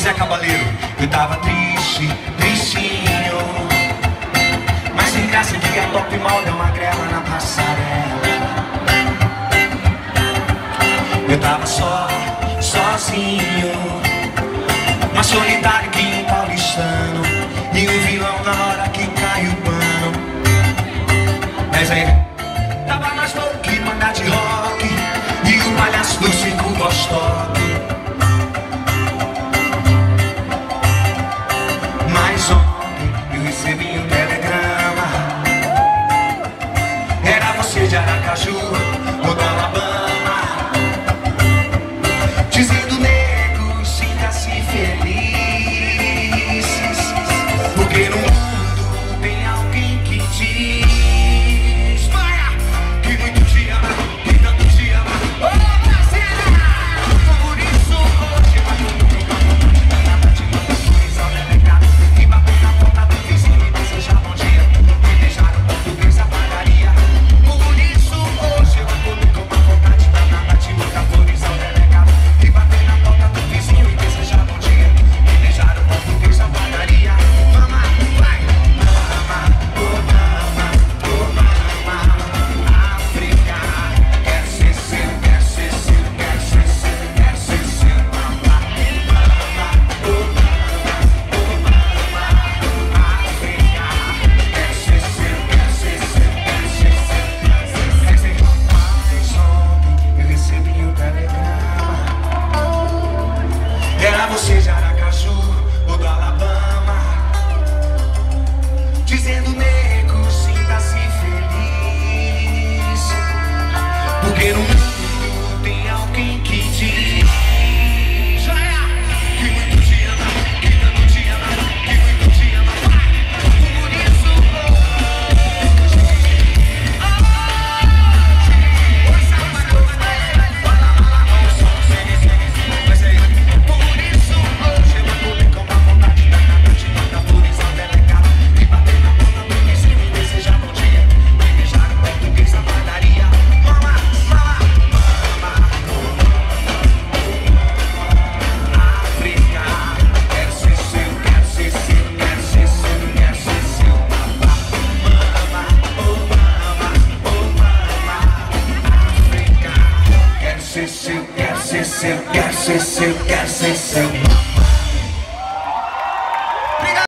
Zé Cabaleiro. Eu tava triste, tristinho, mas sem graça de a top mal deu uma grela na passarela. Eu tava só, sozinho, mas solitário que um paulistano, e um vilão na hora que cai o pano. Mas aí tava mais louco que banda de rock, e o palhaço do circo Vostok. Mas ontem eu recebi um telegrama, era você de Aracaju ou do Alabama, dizendo: nego, sinta-se feliz, porque no mundo tem alguém que diz que muito te ama, que tanto te ama. Oh, parceira! Por isso hoje vai comigo, nada te manda flores ao delegado, e bater na porta do vizinho e desejar bom dia, e deixar o português a padaria. Por isso hoje eu vou comer com uma vontade danada, te manda flores ao delegado, e bater na porta do vizinho e desejar bom dia, e deixar o português a padaria. Mama, vai! Mama, oh mama, oh mama, África, quer ser seu, quer ser seu, quer ser seu, quer ser seu, mama. Mama, oh mama, África, quer ser seu, quer ser seu, quer ser seu, quer ser seu. Mas ontem eu recebi um telegrama, era você de Aracaju ou do Alabama, dizendo: nego, sinta-se feliz, porque no mundo tem alguém que diz que muito te ama, que tanto te ama, que muito te ama. Vai! Por isso hoje eu vou comer com uma vontade danada, te mandar flores ao delegado, e bater na porta do vizinho e desejar bom dia, e beijar o português na padaria. Mama, mama, mama, África, quero ser seu, quero ser seu, quero ser seu, quero ser seu, papá. Mama, oh mama, África, quero ser seu, quero ser seu, quero ser seu, quero ser seu.